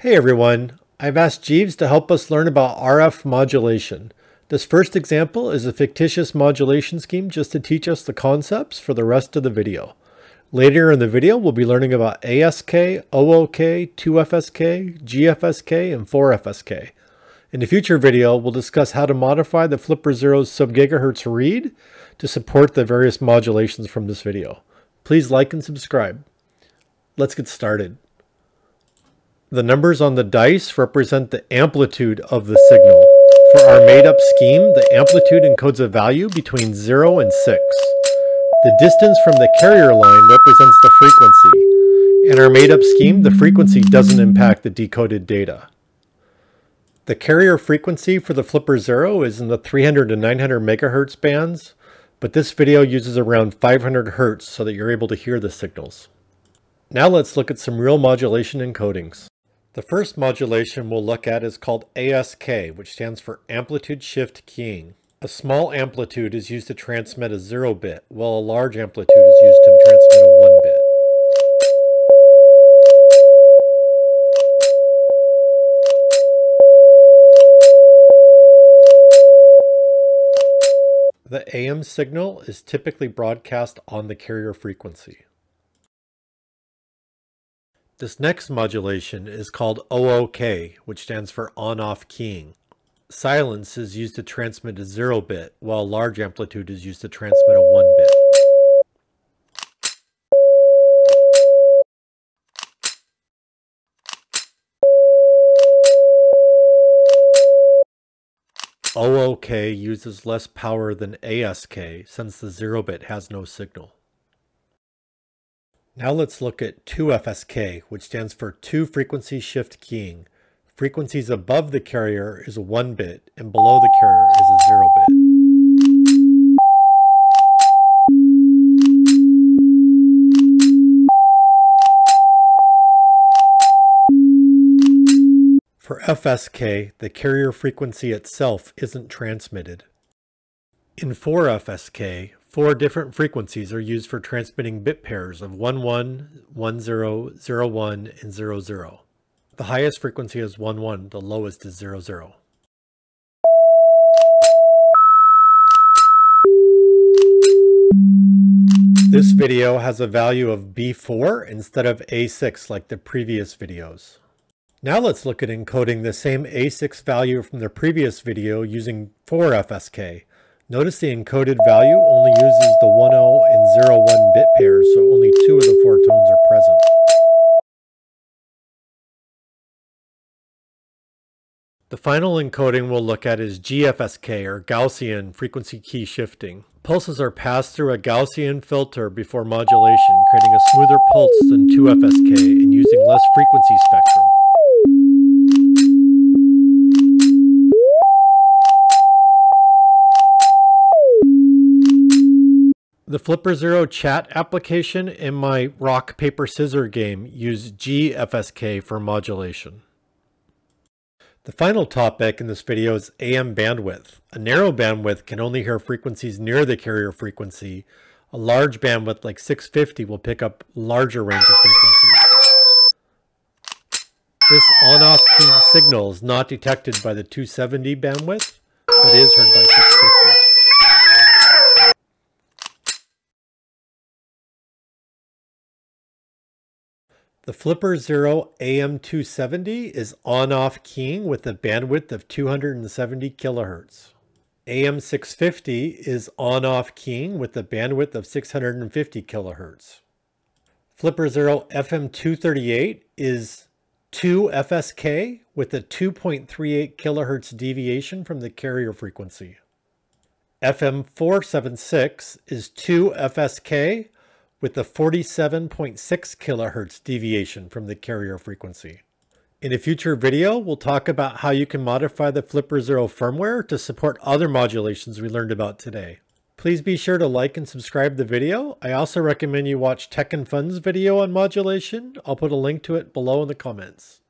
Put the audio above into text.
Hey everyone, I've asked Jeeves to help us learn about RF modulation. This first example is a fictitious modulation scheme just to teach us the concepts for the rest of the video. Later in the video, we'll be learning about ASK, OOK, 2FSK, GFSK, and 4FSK. In the future video, we'll discuss how to modify the Flipper SubGHz Read to support the various modulations from this video. Please like and subscribe. Let's get started. The numbers on the dice represent the amplitude of the signal. For our made-up scheme, the amplitude encodes a value between 0 and 6. The distance from the carrier line represents the frequency. In our made-up scheme, the frequency doesn't impact the decoded data. The carrier frequency for the Flipper 0 is in the 300 to 900 megahertz bands, but this video uses around 500 hertz so that you're able to hear the signals. Now let's look at some real modulation encodings. The first modulation we'll look at is called ASK, which stands for amplitude shift keying. A small amplitude is used to transmit a 0 bit, while a large amplitude is used to transmit a 1 bit. The AM signal is typically broadcast on the carrier frequency. This next modulation is called OOK, which stands for on-off keying. Silence is used to transmit a 0 bit, while large amplitude is used to transmit a 1 bit. OOK uses less power than ASK since the 0 bit has no signal. Now let's look at 2FSK, which stands for 2 frequency shift keying. Frequencies above the carrier is a 1 bit and below the carrier is a 0 bit. For FSK, the carrier frequency itself isn't transmitted. In 4FSK, 4 different frequencies are used for transmitting bit pairs of 11, 10, 01, and 00. The highest frequency is 11, the lowest is 00. This video has a value of B4 instead of A6 like the previous videos. Now let's look at encoding the same A6 value from the previous video using 4FSK. Notice the encoded value only uses the 10 and 01 bit pairs, so only 2 of the 4 tones are present. The final encoding we'll look at is GFSK, or Gaussian frequency key shifting. Pulses are passed through a Gaussian filter before modulation, creating a smoother pulse than 2FSK and using less frequency spectrum. The Flipper 0 chat application and my rock, paper, scissors game use GFSK for modulation. The final topic in this video is AM bandwidth. A narrow bandwidth can only hear frequencies near the carrier frequency. A large bandwidth like 650 will pick up larger range of frequencies. This on-off keying signal is not detected by the 270 bandwidth, but is heard by 650. The Flipper 0 AM270 is on-off keying with a bandwidth of 270 kHz. AM650 is on-off keying with a bandwidth of 650 kHz. Flipper 0 FM238 is 2FSK with a 2.38 kHz deviation from the carrier frequency. FM476 is 2FSK with a 47.6 kHz deviation from the carrier frequency. In a future video, we'll talk about how you can modify the Flipper 0 firmware to support other modulations we learned about today. Please be sure to like and subscribe the video. I also recommend you watch Tech and Fun's video on modulation. I'll put a link to it below in the comments.